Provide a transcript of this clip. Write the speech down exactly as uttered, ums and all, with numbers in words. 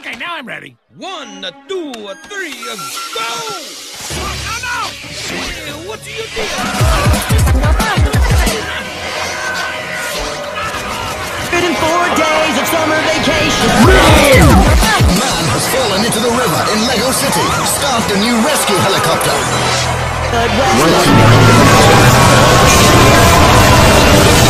Okay, now I'm ready. One, a two, a three, a go! Oh, no, no! Hey, what do you do? Four days of summer vacation. A man has fallen into the river in Lego City. Start a new rescue helicopter. But